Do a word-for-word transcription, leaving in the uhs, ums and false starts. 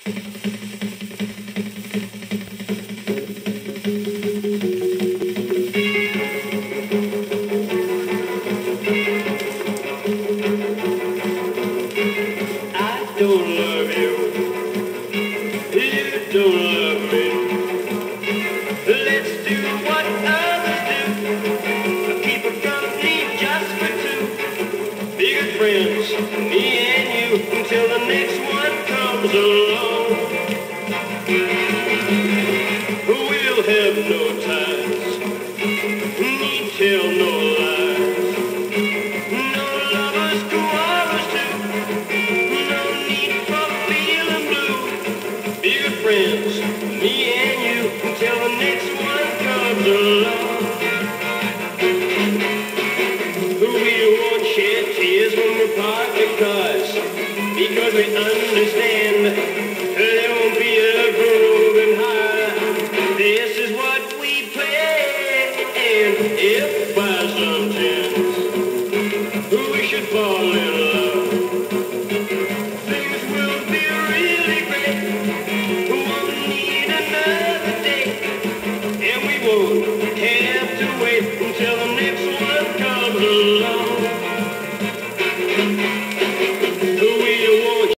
I don't love you, you don't love me. Let's do what others do, keep a company just for two. Be good friends, me and you, until the next one comes along. We'll have no ties, need tell no lies, no lovers quarrels too, no need for feeling blue. Be good friends, me and you, until the next one comes along. We won't shed tears when we part because, because we understand there won't be a broken heart. This is what we play, and if by some